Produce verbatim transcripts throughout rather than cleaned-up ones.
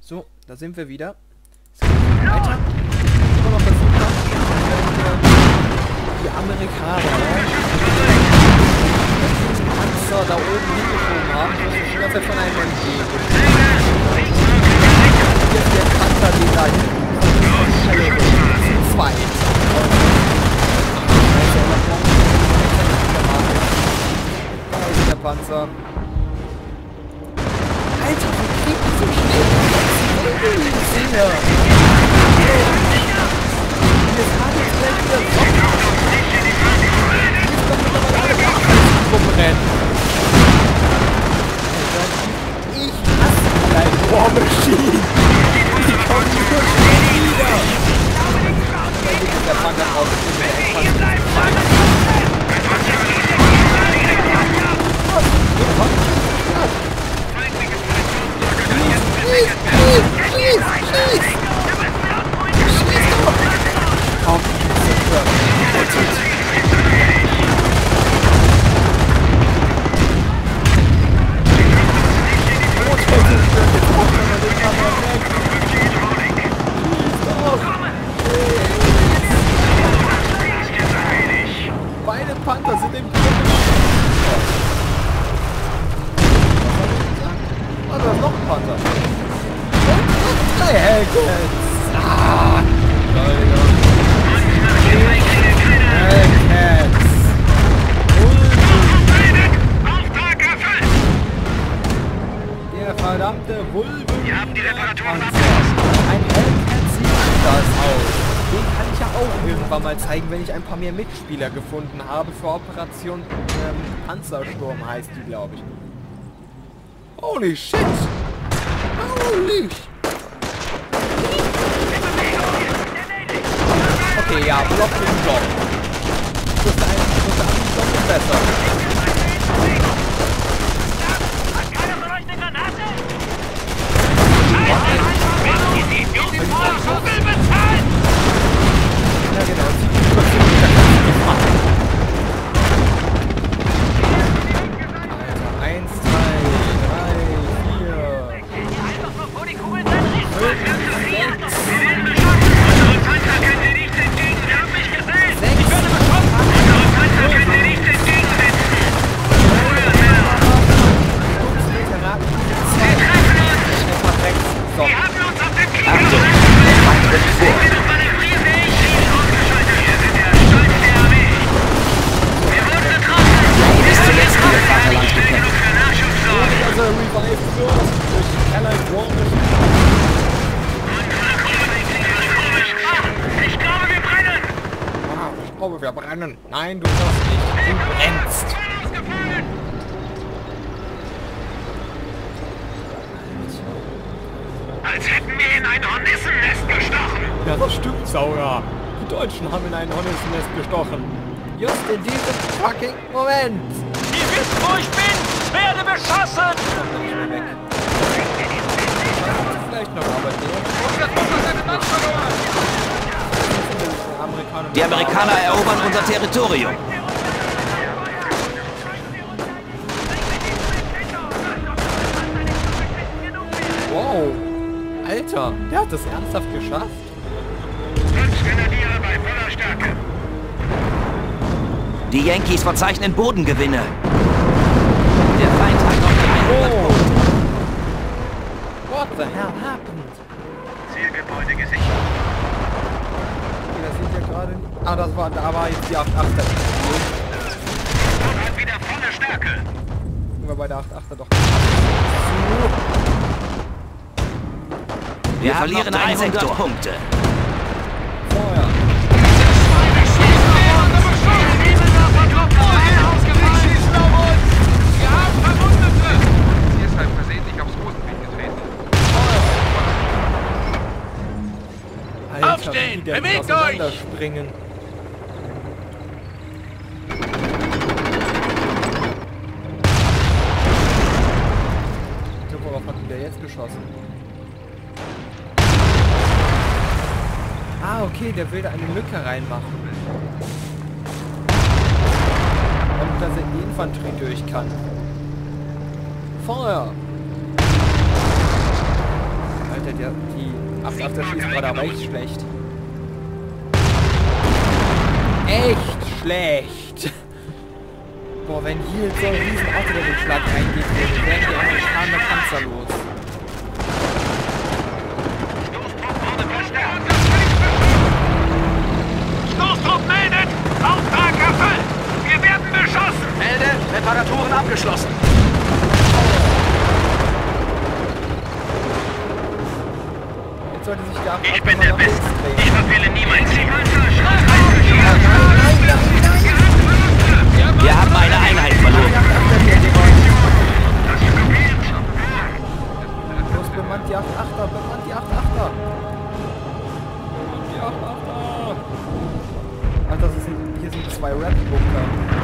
So, da sind wir wieder. Es geht weiter. Immer noch das Super. Die Amerikaner, ne? Die Panzer da oben hingeschoben haben. Das ist die ganze Zeit von einem M G. Hier ist der Panzer, den da hinten. Zwei. Da ist der Panzer. Alter, wie kriegt die so schnell? Sicher. Wir fahren jetzt gleich wieder Socken. Jetzt kommen wir aber alle rumrennen. Ich hasse deine War Machine. Die kommen nicht so schnell wieder. Da geht der Panzer raus. Schieß! Schieß! Schieß! Schieß doch! Komm, super! Beide Panther sind im Krieg. Ah, da ist noch ein Panther. Drei Hellcats! Ah! Hellcats! Der verdammte Wulven! Wir haben die Reparaturen abgeschlossen. Ein Hellcat sieht anders aus. Den kann ich ja auch irgendwann mal zeigen, wenn ich ein paar mehr Mitspieler gefunden habe für Operation ähm, Panzersturm heißt die, glaube ich. Holy shit! Holy shit! Okay, ja, Block für den Block. Das ist ein Block ist besser. Hat keiner von euch eine Granate? Ja, genau. Alter, eins, zwei, drei, vier. Einfach nur vor die Kugeln sein Richt. fünf, Wir werden beschossen. Unsere Panzer können sie nicht entgegen. Wir haben mich gesehen. Ich werde beschossen. Unsere Panzer können sie nicht entgegensetzen. Sie treffen uns. Sie haben uns auf dem Kiefer. Wir sind manövrierfähig. Sie sind ausgeschaltet. Wir sind der Stolz der Armee. Wir wurden getroffen. Bis zuletzt wieder Vaterland Stellung gekämpft. für Nachschub sorgen. Also revived wird durch die Allied War Machine. Ich glaube, wir brennen! Ah, ich glaube, wir brennen. Nein, du darfst nicht. Du brennst. Als hätten wir in ein Hornissennest gestochen! Ja, das stimmt, Sauer. Die Deutschen haben in ein Hornissennest gestochen. Just in diesem fucking Moment. Ihr wisst, wo ich bin! Werde beschossen! Vielleicht noch, aber der... Die Amerikaner erobern unser Territorium. Wow. Alter, der hat das ernsthaft geschafft? Fünf Grenadiere bei voller Stärke! Die Yankees verzeichnen Bodengewinne. Der Feind hat noch dreihundert Oh. Punkte. What the hell happened? Zielgebäude gesichert. Okay, das sieht ja gerade... Ah, das war... Da war jetzt die acht achter. Und hat wieder volle Stärke! Wir bei der acht achter doch... Wir verlieren dreihundert Punkte. Feuer. Alter, Aufstehen! wie der Bewegt auseinanderspringen. So, worauf hat denn der jetzt geschossen? Ah, okay, der will da eine Lücke reinmachen. Und dass er die Infanterie durch kann. Feuer! Alter, der, die acht achter schießt gerade aber echt schlecht. Echt schlecht. Boah, wenn hier so ein riesen Artillerieschlag reingeht, würde, wären die amerikaner Panzer los. Stoßtrupp meldet! Auftrag erfüllt! Wir werden beschossen! Melde, Reparaturen abgeschlossen. Jetzt sollte sich der Ich bin der Beste. Ich verfehle niemals. Wir haben eine Einheit verloren. Los, bemannt die acht achter, bemannt die acht achter. Die acht achter. Ach, das ist, hier sind zwei Rap-Bunker.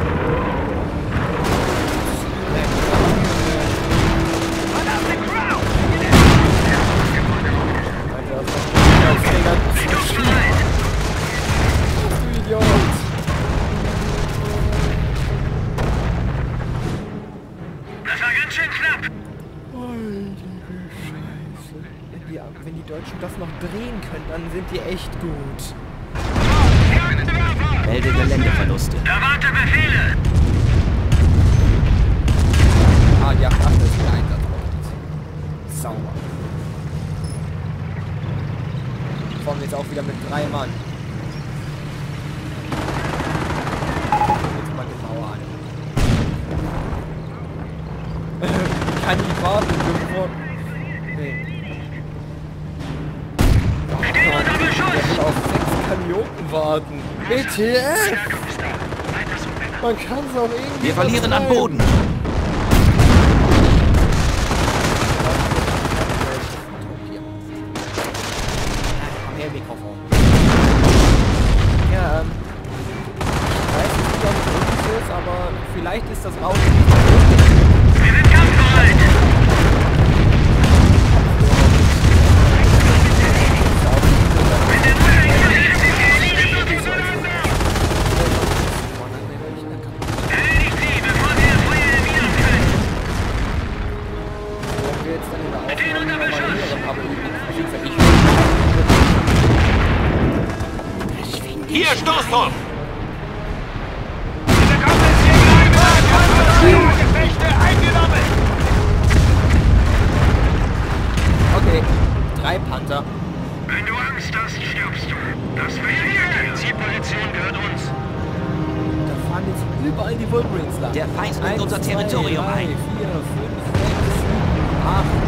Das war ganz schön knapp. Wenn die, wenn die Deutschen das noch drehen können, dann sind die echt gut. Melde Geländeverluste. Erwarte Befehle. Ah, die acht achter ist wieder einsatzbereit. Sauber. Kommen jetzt auch wieder mit drei Mann. Jetzt mal die Mauer an. Kann ich warten, bevor... Nee. Stehen unter Beschuss. Ich will auf sechs Kanionen warten. W T F! Man kann es auch irgendwie... Wir verlieren an Boden. Komm her, Mikrofon. Ja, ähm... Ich weiß nicht, ob es wirklich so ist, aber vielleicht ist das Auto... Wir sind kampfbereit. Hier, Stoßtrupp! Gefechte eingenommen! Okay, drei Panther. Wenn du Angst hast, stirbst du. Das Verteidigung. Die Zielposition gehört uns. Da fahren jetzt überall die Wolverines lang. Der Feind nimmt unser Territorium ein. vier, fünf, sechs, sieben, acht.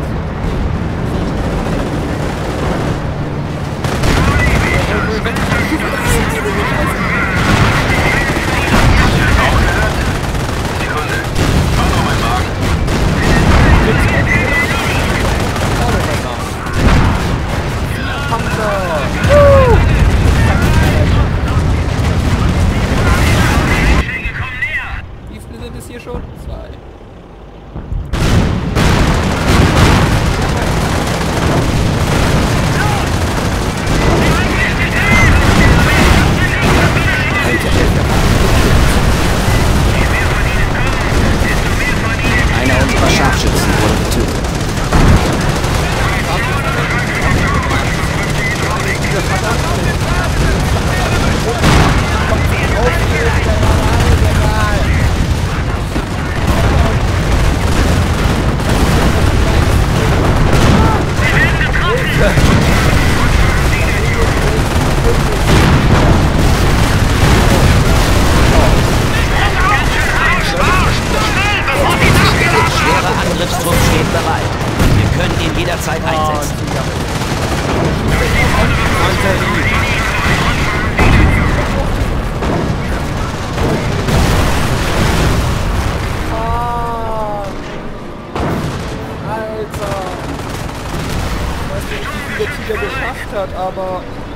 Sekunde. Fahr noch mein Wagen. Wie viele sind es hier schon? Zwei. Einer unserer Scharfschützen wurde getötet. Schwerer Angriffstrupp steht bereit. Wir können ihn jederzeit einsetzen. Alter! Ich weiß nicht, wie der Tiger geschafft hat, aber...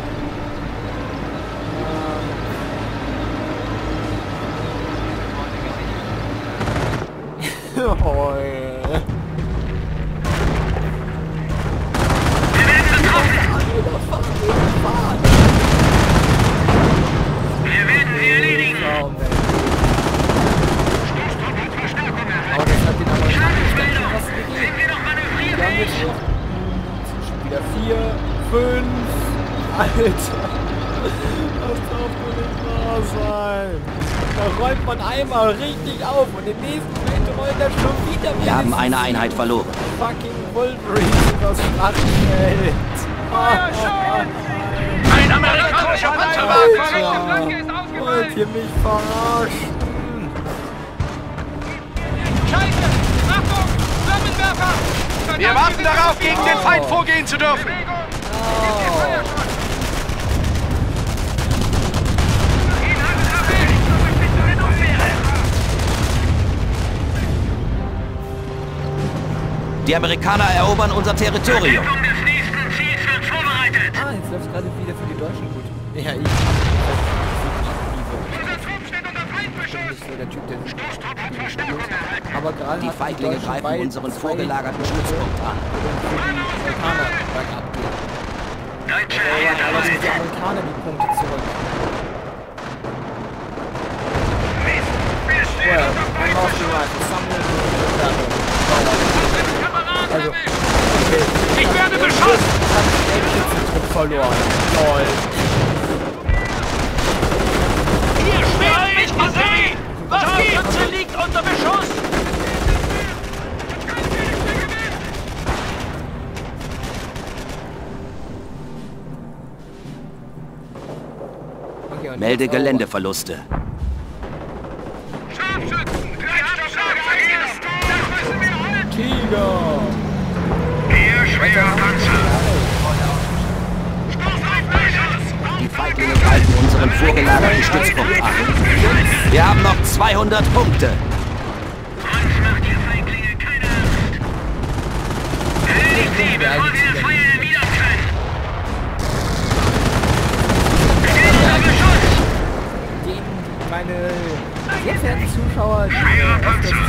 Hoi. Wir werden sie erledigen. Oh, Mensch. Aber das hat den Amerikanern was gegeben. Sind wir noch Wir haben manövrierfähig? jetzt noch schon wieder vier, fünf. Alter. Das darf doch nicht wahr sein. Da räumt man einmal richtig auf und im nächsten Moment rollt er schon wieder. Wir haben eine Einheit verloren. Fucking Wolverine übers Schlachtfeld. Ein amerikanischer Panzerwagen! Wollt ihr mich verarschen? Scheiße! Achtung! Flammenwerfer! Wir warten darauf, gegen den Feind vorgehen zu dürfen! Die Amerikaner erobern unser Territorium. Ah, jetzt läuft es gerade wieder für die Deutschen gut. Ja, ich. Ich bin nicht so der Typ, der... Aber gerade Die hat Feiglinge Deutschen greifen bei unseren zwei vorgelagerten Stützpunkt an. für die Amerikaner bergab gehen. Aber die Amerikaner die Punkte zurück. Well, I'm off the rifle. Sammle Also, okay. Ich werde beschossen! Hat den Schützentrupp verloren. Toll. Ihr schwert mich gesehen! Was gibt's? Der liegt unter Beschuss! Okay, und Melde jetzt Geländeverluste. Scharfschützen! Das müssen wir halten! Tiger! Ihr schwerer Panzer! Die Feiglinge greifen unseren vorgelagerten Stützpunkt an. Wir haben noch zweihundert Punkte. Uns macht ihr Feiglinge keine Angst! Erledigt sie, bevor sie das Feuer erwidern können! Steht unter Beschuss! Die, meine sehr verehrten Zuschauer, die Schwerer öfters Panzer!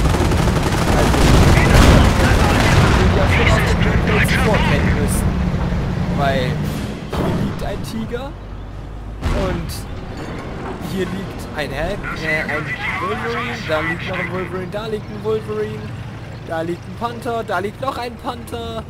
ja schon aus dem Gameplay vorkennen müssen. Weil hier liegt ein Tiger und hier liegt ein Hack, äh, ein Wolverine, da liegt noch ein Wolverine, da liegt ein Wolverine, da liegt ein Panther, da liegt noch ein Panther.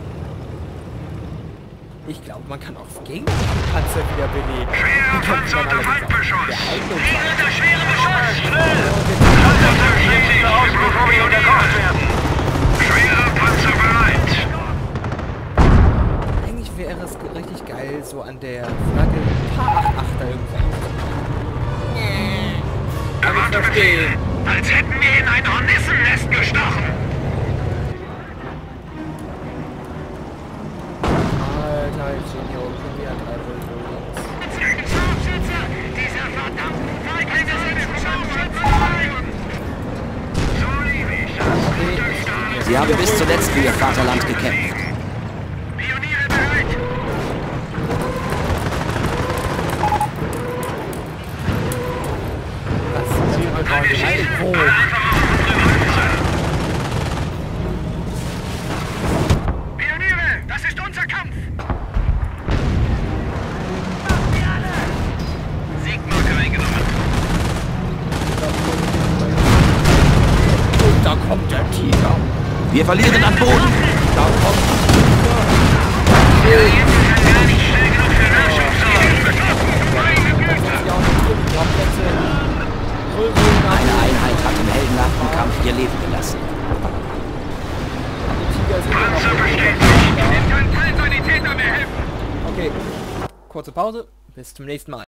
Ich glaube, man kann auch gegen den Panzer wieder beleben. Schwerer Die kämpfen Panzer dann unter allerdings auch Feindbeschuss! der eigenen Hier Seite. ist der schwere Beschuss! Schnell! Und Panzer aus, bevor wir unterkocht werden! Schwerer Panzer bereit! eigentlich wäre es ge- richtig geil, so an der Flagge ein paar Acht-Achter irgendwie aufzunehmen. Erwarte Befehl! Als hätten wir in ein Hornissennest gestochen! Alter, ich stehe hier oben schon wieder drei Wolverines. Scharfschütze! Dieser verdammten Feiglinge sind Scharfschützen! So liebe ich das! Okay, Sie haben bis zuletzt für ihr Vaterland gekämpft. Pioniere bereit! das ist hier mit Original. Wo? Pioniere, das ist unser Kampf! Siegmarke eingenommen. Und da kommt der Tiger. Wir verlieren an Boden. Da kommt Der jetzt kann gar nicht schnell genug für Nachschub sorgen. ja auch hier die komplette Wolverine. Eine Einheit hat im heldenhaften Kampf ihr Leben gelassen. Die Tiger sind immer Panzer noch bestätigt! Dem kann kein Sanitäter mehr helfen! Okay, kurze Pause. Bis zum nächsten Mal.